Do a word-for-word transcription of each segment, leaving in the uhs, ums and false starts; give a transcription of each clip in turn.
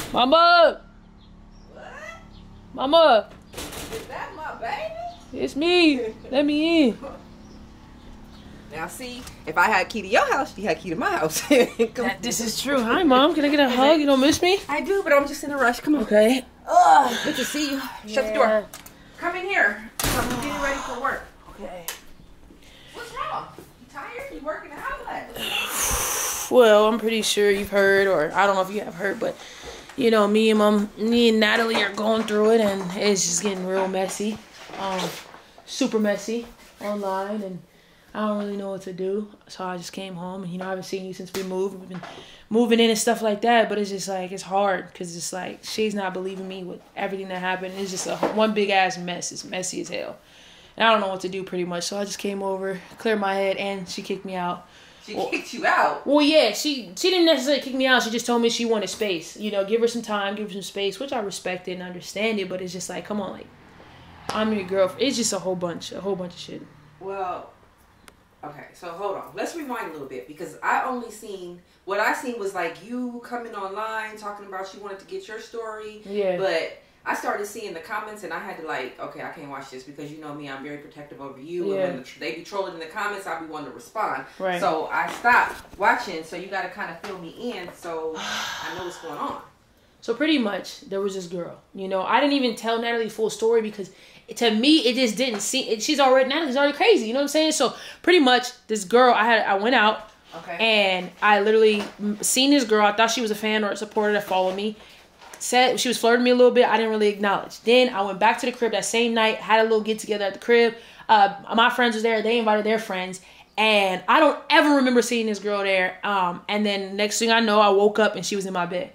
Mama! What? Mama! Is that my baby? It's me. Let me in. Now see, if I had a key to your house, you had a key to my house. That, this is true. Hi, Mom. Can I get a hug? You don't miss me? I do, but I'm just in a rush. Come on. Okay. Ugh, good to see you. Shut Yeah. the door. Come in here. I'm getting ready for work. Okay. What's wrong? You tired? You working out? Well, I'm pretty sure you've heard, or I don't know if you have heard, but you know, me and mom, me and Natalie are going through it, and it's just getting real messy, um, super messy online, and I don't really know what to do. So I just came home, and you know, I haven't seen you since we moved. We've been moving in and stuff like that, but it's just like it's hard because it's like she's not believing me with everything that happened. It's just a one big ass mess. It's messy as hell, and I don't know what to do pretty much. So I just came over, cleared my head, and she kicked me out. She well, kicked you out? Well, yeah, she she didn't necessarily kick me out. She just told me she wanted space. You know, give her some time, give her some space, which I respect it and understand it. But it's just like, come on, like, I'm your girlfriend. It's just a whole bunch, a whole bunch of shit. Well, okay, so hold on. Let's rewind a little bit because I only seen, what I seen was like you coming online talking about you wanted to get your story. Yeah. But I started seeing the comments and I had to like, okay, I can't watch this because you know me, I'm very protective over you. Yeah. And when they be trolling in the comments, I'll be wanting to respond. Right. So I stopped watching. So you got to kind of fill me in so I know what's going on. So pretty much there was this girl, you know, I didn't even tell Natalie the full story because to me, it just didn't seem, it, she's already, Natalie's already crazy. You know what I'm saying? So pretty much this girl, I had, I went out okay. and I literally seen this girl. I thought she was a fan or a supporter that followed me. Said she was flirting me a little bit. I didn't really acknowledge. Then I went back to the crib that same night, had a little get together at the crib. Uh, my friends was there. They invited their friends. And I don't ever remember seeing this girl there. Um, and then next thing I know, I woke up and she was in my bed.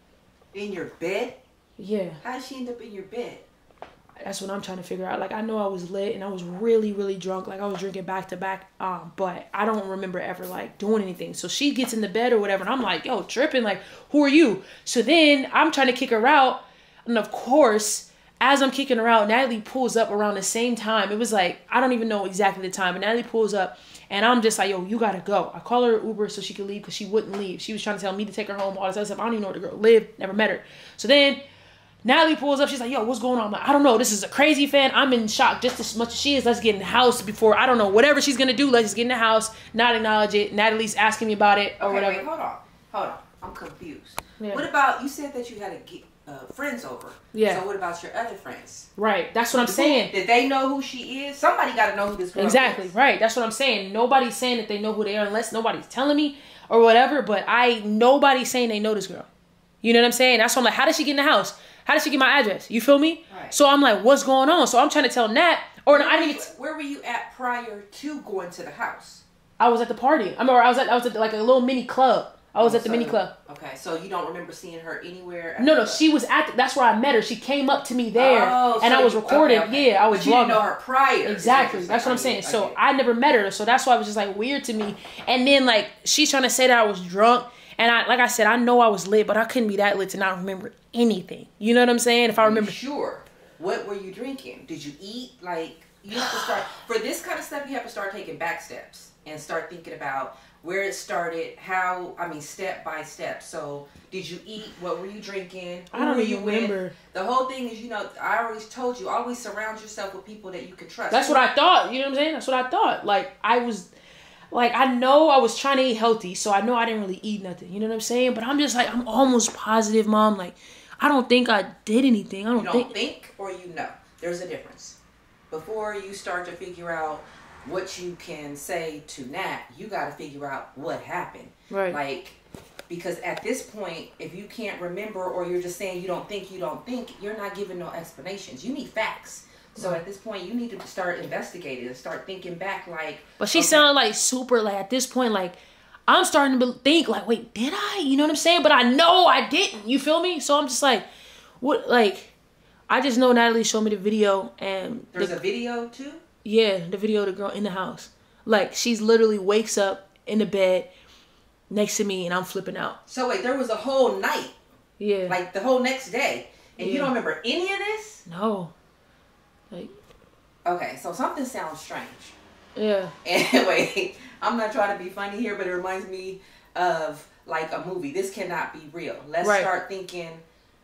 In your bed? Yeah. How did she end up in your bed? That's what I'm trying to figure out. Like, I know I was lit and I was really, really drunk. Like, I was drinking back to back. Um, but I don't remember ever, like, doing anything. So she gets in the bed or whatever. And I'm like, yo, tripping. Like, who are you? So then I'm trying to kick her out. And, of course, as I'm kicking her out, Natalie pulls up around the same time. It was like, I don't even know exactly the time. But Natalie pulls up. And I'm just like, yo, you got to go. I call her Uber so she could leave because she wouldn't leave. She was trying to tell me to take her home, all this other stuff. I don't even know where the girl lived. Never met her. So then Natalie pulls up. She's like, yo, what's going on? I'm like, I don't know. This is a crazy fan. I'm in shock just as much as she is. Let's get in the house before, I don't know, whatever she's going to do. Let's just get in the house, not acknowledge it. Natalie's asking me about it or okay, whatever. Wait, hold on. Hold on. I'm confused. Yeah. What about, you said that you had a get, uh, friends over. Yeah. So what about your other friends? Right. That's what I'm saying. Did they know who she is? Somebody got to know who this girl exactly. is. Exactly. Right. That's what I'm saying. Nobody's saying that they know who they are unless nobody's telling me or whatever. But I, nobody's saying they know this girl. You know what I'm saying? That's why I'm like, how did she get in the house? How did she get my address? You feel me? Right. So I'm like, what's going on? So I'm trying to tell Nat, or where I didn't you, even. Where were you at prior to going to the house? I was at the party. I remember I was at I was at like a little mini club. I was oh, at the so, mini club. Okay, so you don't remember seeing her anywhere? No, no, she was at. The, that's where I met her. She came up to me there, oh, and so I was you, recording. okay, okay. Yeah, I was. But you didn't know her prior. Exactly. That's what I'm saying. So I never met her. So that's why it was just like weird to me. And then like she's trying to say that I was drunk. And I, like I said, I know I was lit, but I couldn't be that lit to not remember anything. You know what I'm saying? If I remember. Sure. What were you drinking? Did you eat? Like, you have to start, for this kind of stuff, you have to start taking back steps and start thinking about where it started, how, I mean, step by step. So, did you eat? What were you drinking? Who I don't even you remember. With? The whole thing is, you know, I always told you, always surround yourself with people that you can trust. That's what I thought. You know what I'm saying? That's what I thought. Like, I was. Like, I know I was trying to eat healthy, so I know I didn't really eat nothing. You know what I'm saying? But I'm just like, I'm almost positive, Mom. Like, I don't think I did anything. I don't, you don't think. think or you know. There's a difference. Before you start to figure out what you can say to Nat, you got to figure out what happened. Right. Like, because at this point, if you can't remember or you're just saying you don't think, you don't think, you're not giving no explanations. You need facts. So at this point, you need to start investigating and start thinking back like... But she okay. sounded like super, like at this point, like, I'm starting to think like, wait, did I? You know what I'm saying? But I know I didn't. You feel me? So I'm just like, what, like, I just know Natalie showed me the video and... There's the, a video too? Yeah, the video of the girl in the house. Like, she's literally wakes up in the bed next to me and I'm flipping out. So wait, there was a whole night. Yeah. Like the whole next day. And yeah. you don't remember any of this? No. Like, okay, so something sounds strange. Yeah. Anyway, I'm not trying to be funny here, but it reminds me of like a movie. This cannot be real. Let's right. start thinking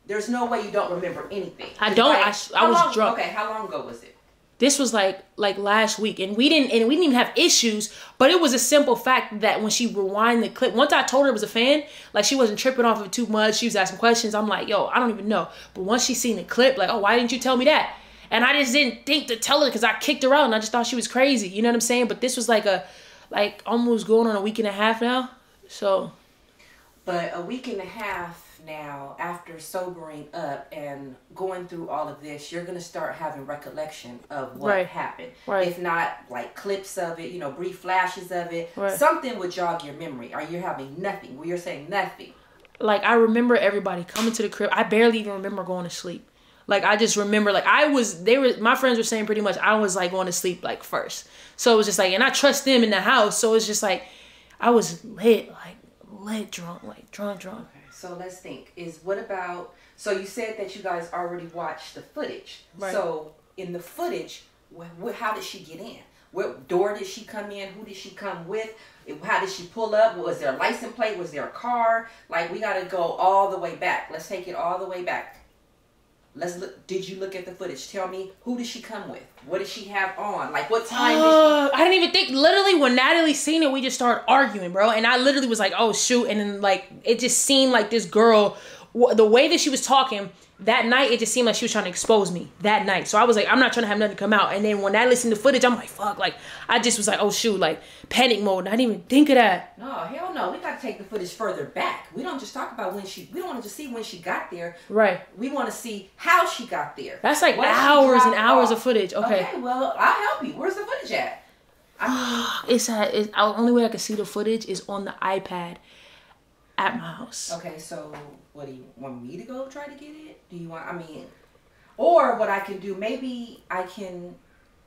There's no way you don't remember anything. I don't. Like, I, I was long, drunk. Okay, how long ago was it? This was like like last week, and we didn't and we didn't even have issues. But it was a simple fact that when she rewind the clip, once I told her it was a fan, like she wasn't tripping off of it too much. She was asking questions. I'm like, yo, I don't even know. But once she seen the clip, like, oh, why didn't you tell me that? And I just didn't think to tell her because I kicked her out, and I just thought she was crazy. You know what I'm saying? But this was like a like almost going on a week and a half now. So, but a week and a half. Now, after sobering up and going through all of this, you're going to start having recollection of what right. happened. Right. If not, like, clips of it, you know, brief flashes of it. Right. Something would jog your memory. Are you having nothing? Where you're saying nothing. Like, I remember everybody coming to the crib. I barely even remember going to sleep. Like, I just remember, like, I was, they were, my friends were saying pretty much I was, like, going to sleep, like, first. So it was just, like, and I trust them in the house. So it's just, like, I was lit, like, lit drunk, like, drunk, drunk. So let's think. Is what about? So you said that you guys already watched the footage. Right. So in the footage, wh- wh- how did she get in? What door did she come in? Who did she come with? How did she pull up? Was there a license plate? Was there a car? Like, we got to go all the way back. Let's take it all the way back. Let's look. Did you look at the footage? Tell me, who did she come with? What did she have on? Like, what time uh, did she... I didn't even think. Literally, when Natalie seen it, we just started arguing, bro. And I literally was like, oh, shoot. And then, like, it just seemed like this girl, the way that she was talking that night, it just seemed like she was trying to expose me that night. So I was like, I'm not trying to have nothing come out. And then when Natalie seen the footage, I'm like, fuck. Like, I just was like, oh, shoot. Like, panic mode. And I didn't even think of that. No, hell no. We got to take the footage further back. We don't just talk about when she... We don't want to just see when she got there. Right. We want to see how she got there. That's like What hours and hours off. of footage. Okay. Okay, well, I'll help you. Where's the footage at? I mean, it's at, it's, the only way I can see the footage is on the iPad at my house. okay, so what do you want me to go try to get it? Do you want, I mean, or what I can do, maybe I can,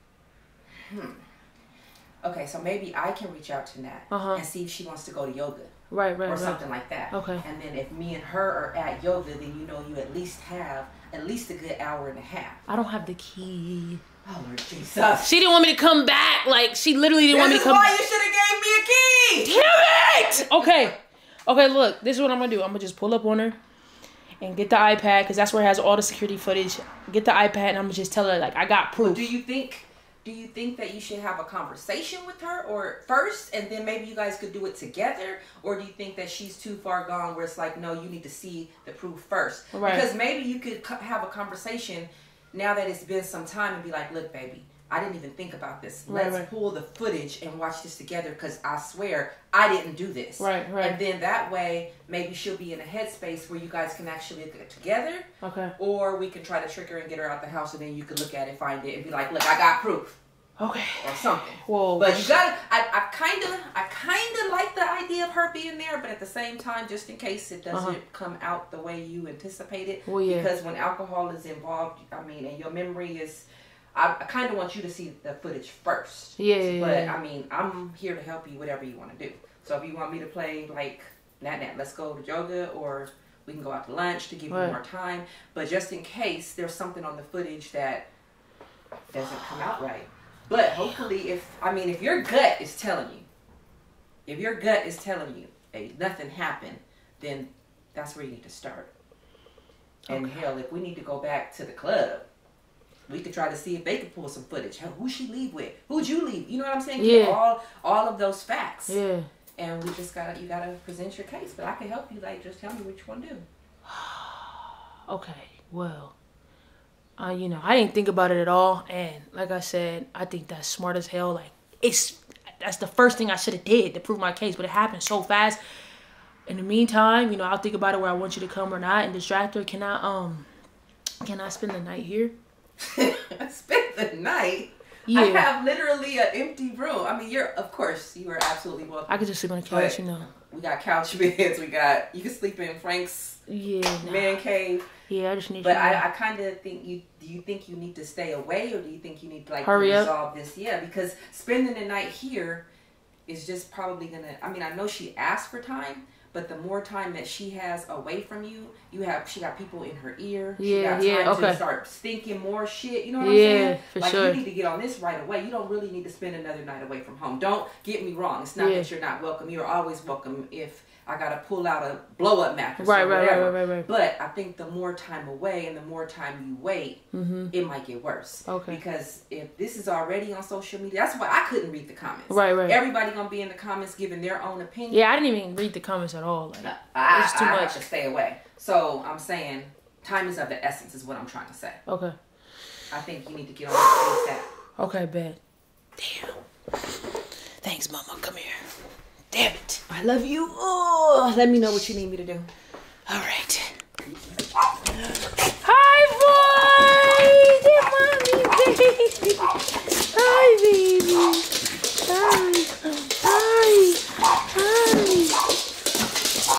hmm. Okay, so maybe I can reach out to Nat uh-huh. and see if she wants to go to yoga. Right, right, or right. something like that. Okay. And then if me and her are at yoga, then you know you at least have at least a good hour and a half. I don't have the key. Oh, Lord Jesus. She didn't want me to come back. Like, she literally didn't This want me to come back. This is why you should have gave me a key. Damn it! Okay. Okay, look. This is what I'm going to do. I'm going to just pull up on her and get the iPad, because that's where it has all the security footage. Get the iPad, and I'm going to just tell her, like, I got proof. Well, do you think... Do you think that you should have a conversation with her or first, and then maybe you guys could do it together? Or do you think that she's too far gone where it's like, no, you need to see the proof first? Right. Because maybe you could have a conversation now that it's been some time and be like, look, baby, I didn't even think about this. Right, Let's right. pull the footage and watch this together, because I swear I didn't do this. Right, right. And then that way, maybe she'll be in a headspace where you guys can actually look at it together. Okay. Or we can try to trick her and get her out the house, and then you can look at it, find it, and be like, look, I got proof. Okay. Or something. Whoa. But you got I, I kind of I kind of like the idea of her being there, but at the same time, just in case it doesn't uh-huh. come out the way you anticipated. Well, yeah. Because when alcohol is involved, I mean, and your memory is, I, I kind of want you to see the footage first. Yeah, yeah, But, yeah. I mean, I'm here to help you, whatever you want to do. So if you want me to play, like, Nat Nat, let's go to yoga, or we can go out to lunch to give right. you more time. But just in case there's something on the footage that doesn't come out right. But hopefully, if, I mean, if your gut is telling you, if your gut is telling you, hey, nothing happened, then that's where you need to start. And okay. hell, if we need to go back to the club, we could try to see if they could pull some footage. Hell, who'd she leave with? Who'd you leave? You know what I'm saying? Yeah. Get all, all of those facts. Yeah. And we just gotta, you gotta present your case. But I can help you, like, just tell me what you want to do. Okay, well. Uh, you know, I didn't think about it at all, and like I said, I think that's smart as hell. Like, it's that's the first thing I should have did to prove my case, but it happened so fast. In the meantime, you know, I'll think about it where I want you to come or not, and distract her. Can I um, can I spend the night here? Spend the night? Yeah. I have literally an empty room. I mean, you're of course you are absolutely welcome. I could just sleep on the couch, But you know. We got couch beds. We got you can sleep in Frank's Yeah. Nah. man cave. Yeah, I just need. But you I, I kind of think you. Do you think you need to stay away, or do you think you need to like Hurry up. resolve this? Yeah, because spending the night here is just probably gonna. I mean, I know she asked for time, but the more time that she has away from you, you have. She got people in her ear. She Yeah, got time yeah, okay. to start thinking more shit. You know what Yeah, I'm saying? for like sure. you need to get on this right away. You don't really need to spend another night away from home. Don't get me wrong. It's not Yeah. that you're not welcome. You're always welcome if I gotta pull out a blow up mattress right, or right, whatever. right, right, right, right. But I think the more time away and the more time you wait, mm-hmm. it might get worse. Okay. Because if this is already on social media, that's why I couldn't read the comments. Right, right. Everybody gonna be in the comments giving their own opinion. Yeah, I didn't even read the comments at all. Like, I, it's too I much. have to stay away. So I'm saying time is of the essence is what I'm trying to say. Okay. I think you need to get on this ASAP. Okay, bet. Damn. Thanks, Mama. Come here. Damn it. I love you. Oh, let me know what you need me to do. All right.